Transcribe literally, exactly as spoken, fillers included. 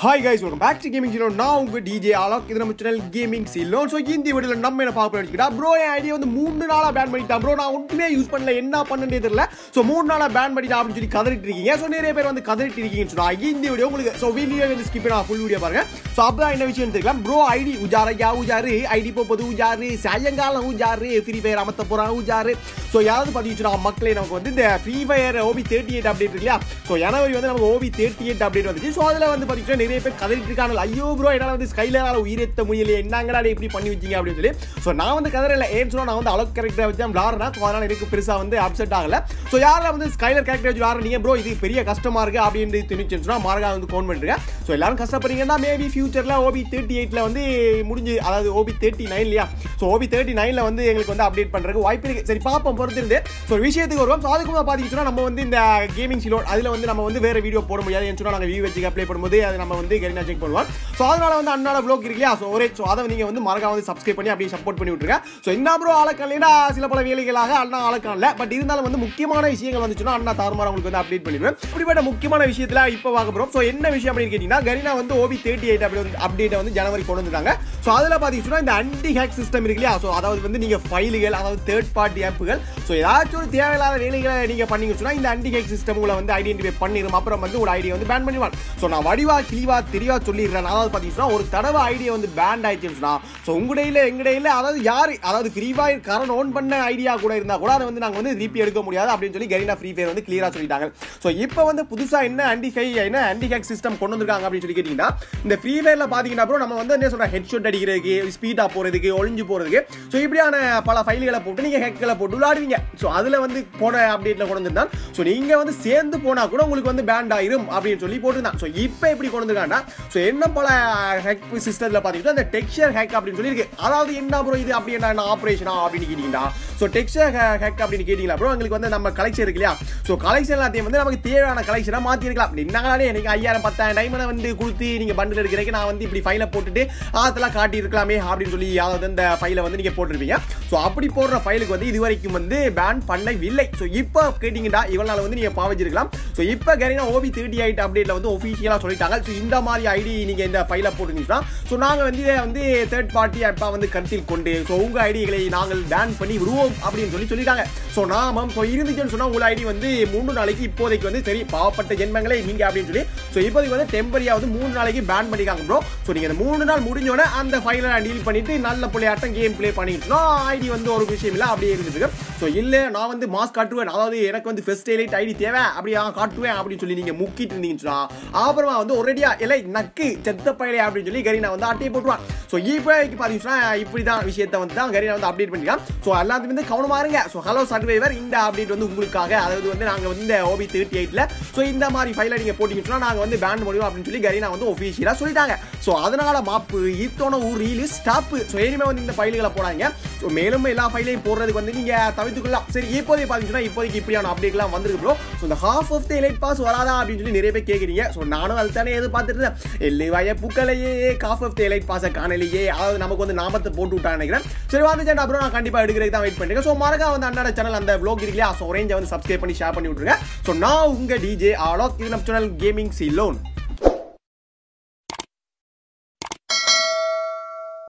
Hi guys, welcome back to Gaming Ceylon. Now உங்க D J Alok இது நம்ம channel Gaming Ceylon. So இந்த வீடியோல நம்ம என்ன பார்க்க போறோம்னா bro என் ஐடியா வந்து மூணு நாளா பேன் பண்ணிட்டேன் bro. நான் ஒண்ணுமே யூஸ் பண்ணல, என்ன பண்ணனே தெரியல. சோ மூணு நாளா பேன் பண்ணிட்டேன் அப்படி சொல்லி கதறிட்டு இருக்கீங்க. சோ நிறைய பேர் வந்து கதறிட்டு இருக்கீங்கன்னு சொன்னா இந்த வீடியோ உங்களுக்கு சோ வீடியோ வந்து ஸ்கிப் பண்ணா ஃபுல் வீடியோ பாருங்க. சோ அப்பதான் என்ன விஷயம் தெரியலாம் bro. ஐடி உஜார யா உஜாரு ஐடி போப்பது உஜாரு சாயங்காலம் உஜாரு ஃப்ரீ ஃபயர் அமத்த போறாங்க உஜாரு. சோ யாராவது பாத்தீங்கன்னா மக்களே நமக்கு வந்து இந்த free fire O B thirty-eight update இல்லையா? சோ ஜனவரி வந்து நமக்கு O B thirty-eight அப்டேட் வந்துச்சு. சோ அதுல வந்து பாத்தீங்கன்னா நிறைய பேர் கதறிட்டு இருக்காங்க. ஐயோ ப்ரோ என்னால வந்து ஸ்கைலரால உயிரேத்த முடியல, என்னங்கடா இப்படி பண்ணி வச்சீங்க அப்படின்னு சொல்லி. ஸோ நான் வந்து கதறல, ஏன்னு சொன்னா நான் வந்து அலோக் கேரக்டரை வச்சு விளாடுறேன். ஸோ அதனால எனக்கு பெருசா வந்து அப்செட் ஆகல. ஸோ யாரெல்லாம் வந்து ஸ்கைலர் கேரக்டர் வச்சு விளாடுறீங்க ப்ரோ இது பெரிய கஷ்டமா இருக்கு அப்படின்னு தெரிஞ்சுன்னு சொன்னா மார்கா வந்து கோன் பண்ணிருக்கேன். ஸோ எல்லாரும் கஷ்டப்படுறீங்கன்னா மேபி ஃபியூச்சர்ல O B thirty-eight வந்து முடிஞ்சு, அதாவது O B thirty-nine இல்லையா? ஸோ O B thirty-nine வந்து எங்களுக்கு வந்து அப்டேட் பண்றதுக்கு வாய்ப்பு இருக்கு. சரி பாப்போம் பொறுத்து இருந்து. ஸோ விஷயத்துக்கு வருவோம். ஸோ அதுக்கு பாத்தீங்கன்னா நம்ம வந்து இந்த கேமிங் சிலோட் அதுல வந்து நம்ம வந்து வேற வீடியோ போட முடியாது. ஏன்னு சொன்னா நாங்க வியூ வச்சு அப்ளை பண்ணும்போது அதை நம்ம வந்து கரினா செக் பண்ணுவோம். ஸோ அதனால வந்து அண்ணாட வ்ளாக் இருக்கு இல்லையா? ஸோ ஒரே ஸோ அதை நீங்கள் வந்து மறக்காம வந்து சப்ஸ்கிரைப் பண்ணி அப்படியே சப்போர்ட் பண்ணி விட்டுருங்க. ஸோ என்ன ப்ரோ ஆளக்கானா சில பல வேலைகளாக அண்ணா ஆளக்கானல, பட் இருந்தாலும் வந்து முக்கியமான விஷயங்கள் வந்துச்சுன்னா அண்ணா தாறுமாற உங்களுக்கு வந்து அப்டேட் பண்ணிடுவேன். இப்படிப்பட்ட முக்கியமான விஷயத்தில் இப்போ பார்க்க போகிறோம். ஸோ என்ன விஷயம் அப்படின்னு கேட்டிங்கன்னா கரினா வந்து O B thirty-eight அப்படி வந்து அப்டேட்டை வந்து ஜனவரி கொண்டு வந்துட்டாங்க. ஸோ அதில் பார்த்தீங்கன்னா இந்த அன்டி ஹேக் சிஸ்டம் இருக்கு இல்லையா? ஸோ அதாவது வந்து நீங்கள் ஃபைலுகள், அதாவது தேர்ட் பார்ட்டி ஆப்புகள், ஸோ ஏதாச்சும் ஒரு தேவையில்லாத வேலைகளை நீங்கள் பண்ணீங்கன்னு சொன்னால் இந்த அன்டி ஹேக் சிஸ்டம் உங்களை வந்து ஐடென்டிஃபை பண்ணிடும். அப்புறம் வந்து ஒரு ஐடியா வந்து பேன் பண்ணிடுவாங்க. ஸோ நான் வடிவா கிளிவா தெளிவா சொல்லிடுறேன். அதாவது பார்த்தீங்கன்னா ஒரு தடவை ஐடியா வந்து பேண்ட் ஆயிடுச்சுன்னா ஸோ உங்கடையில எங்கடையில அதாவது யாரு அதாவது ஃப்ரீ ஃபயர் கரண்ட் ஓன் பண்ண ஐடியா கூட இருந்தா கூட அதை வந்து நாங்கள் வந்து ரீபி எடுக்க முடியாது அப்படின்னு சொல்லி கரினா ஃப்ரீ ஃபயர் வந்து கிளியரா சொல்லிட்டாங்க. ஸோ இப்போ வந்து புதுசா என்ன ஆன்டி ஹை என்ன ஆன்டி ஹேக் சிஸ்டம் கொண்டு வந்திருக்காங்க அப்படின்னு சொல்லி கேட்டீங்கன்னா இந்த ஃப்ரீ ஃபயர்ல பாத்தீங்கன்னா ப்ரோ நம்ம வந்து என்ன சொல்ற ஹெட்ஷாட் அடிக்கிறதுக்கு, ஸ்பீடா போறதுக்கு, ஒளிஞ்சு போறதுக்கு ஸோ இப்படியான பல ஃபைல்களை போட்டு நீங்க ஹேக்களை போட்டு விளையாடுவீங்க. ஸோ அதுல வந்து போன அப்டேட்ல கொண்டு வந்திருந்தான். ஸோ நீங்க வந்து சேர்ந்து போனா கூட உங்களுக்கு வந்து பேண்ட் ஆயிரும் அப்படின்னு சொல்லி போட்டுருந்தான். ஸோ இப்போ எப்படி கொண்டு வந்திருக்காங்கன்னா ஸோ என்ன பல ஹேக் சிஸ்டத்துல பாத்தீங்கன்னா இந்த டெக்ஸ்சர் ஹேக் அப்படின்னு சொல்லி இருக்கு. அதாவது என்ன ப்ரோ இது அப்படி என்ன ஆபரேஷனா அப்படின்னு கேட்டீங்கன்னா ஸோ டெக்ஸ்சர் ஹேக் அப்படின்னு கேட்டீங்களா ப்ரோ எங்களுக்கு வந்து நம்ம கலெக்ஷன் இருக்கு இல்லையா? ஸோ கலெக்ஷன் எல்லாத்தையும் வந்து நமக்கு தேவையான கலெக்ஷனா மாத்தி இருக்கலாம். என்னங்களே எனக்கு ஐயாயிரம் பத்தாயிரம் டைமனை வந்து கொடுத்து நீங்க பண்டில் எடுக்கிறதுக்கு நான் வந்து இப்படி ஃபைலை போட்டுட்டு அதெல்லாம் காட்டி இருக்கலாமே அப்படின்னு சொல்லி அதாவது இந்த ஃபைலை வந்து நீங்க போட்டிருப்பீங்க. ஸோ அப்படி போடுற ஃபைலுக்கு வந்து இது வரைக்கும் வந்து பேன் பண்ணவில்லை. ஸோ இப்போ கேட்டீங்கன்னா இவ்வளவு நாள் வந்து நீங்க பாவச்சிருக்கலாம். ஸோ இப்போ கரினா O B thirty-eight அப்டேட்ல வந்து ஒஃபிஷியலா சொல்லிட்டாங்க. ஸோ இந்த மாதிரி ஐடி நீங்க இந்த ஃபைலை போட்டுருந்தீங்கன்னா ஸோ நாங்க வந்து வந்து தேர்ட் பார்ட்டி அப்பா வந்து கருத்தில் கொண்டு ஸோ உங்க ஐடிகளை நாங்கள் பேன் பண்ணி விடுவோம் அப்படின்னு சொல்லி சொல்லிட்டாங்க. ஸோ நாம ஸோ இருந்துச்சுன்னு சொன்னா உங்க ஐடி வந்து மூணு நாளைக்கு இப்போதைக்கு வந்து சரி பாவப்பட்ட ஜென்மங்களே நீங்க அப்படின்னு சொல்லி ஸோ இப்போதைக்கு வந்து டெம்பரியா வந்து மூணு நாளைக்கு பேன் பண்ணிக்காங்க ப்ரோ. ஸோ நீங்க இந்த மூணு நாள் முடிஞ்சோடனே அந்த ஃபைலை டீல் பண்ணிட்டு நல்ல பிள்ளையாட்டம் கேம் பிளே பண்ணிட்டுனா ஐடி வந்து ஒரு விஷயம் இல்லை அப்படியே இருந்துருக்கு. ஸோ இல்லை நான் வந்து மாஸ் காட்டுவேன், அதாவது எனக்கு வந்து ஃபர்ஸ்ட் எலைட் ஐடி தேவை அப்படியே காட்டுவேன் அப்படின்னு சொல்லி நீங்க முக்கிட்டு இருந்தீங்கன்னா அப்புறமா வந்து ஒரேடியா இல்லை நக்கு செத்த பயிலே அப்படின்னு சொல்லி கரினா வந்து அட்டையை போட்டுருவான். ஸோ இப்போ பார்த்தீங்கன்னா இப்படிதான் விஷயத்தை வந்து தான் கரினா வந்து அப்டேட் பண்ணிக்கலாம். ஸோ எல்லாத்துமே வந்து கவனமா இருங்க. ஸோ ஹலோ சர்வைவர் இந்த அப்டேட் வந்து உங்களுக்காக, அதாவது வந்து நாங்கள் வந்து இந்த O B thirty-eight ஸோ இந்த மாதிரி ஃபைலை நீங்க போட்டீங்கன்னா நாங்கள் வந்து பேன் பண்ணுவோம் அப்படின்னு சொல்லி கரினா வந்து ஒஃபிஷியலாக சொல்லிட்டாங்க. ஸோ அதனால மாப்பு இத்தோன ஒரு ரீல் ஸ்டாப். ஸோ இனிமே வந்து இந்த ஃபைல்களை போடாங்க. ஸோ மேலும் எல்லா ஃபைலையும் போடுறதுக்கு வந்து நீங்க தவிர்த்துக்கலாம். சரி இப்போதைக்கு பார்த்தீங்கன்னா இப்போதைக்கு இப்படியான அப்டேட்லாம் வந்திருக்கு ப்ரோ. ஸோ இந்த half of the elite pass வராதா அப்படின்னு சொல்லி நிறைய பேர் கேட்குறீங்க. ஸோ நானும் அது தானே எதிர்பார்த்துட்டு எல்லை வய புக்கலையே காஃப் ஆஃப் த எலைட் பாஸை காணலையே, அதாவது நமக்கு வந்து நாமத்தை போட்டு விட்டான்னு நினைக்கிறேன். சரி வந்துச்சு அப்புறம் நான் கண்டிப்பாக எடுக்கிறதுக்கு தான் வெயிட் பண்ணிருக்கேன். ஸோ மறக்கா வந்து அண்ணாட சேனல் அந்த வ்ளாக் இருக்கு இல்லையா? ஸோ ரேஞ்சை வந்து சப்ஸ்கிரைப் பண்ணி ஷேர் பண்ணி விட்டுருங்க. ஸோ நான் உங்க D J Alok இது நம்ம சேனல் கேமிங் சிலோன்.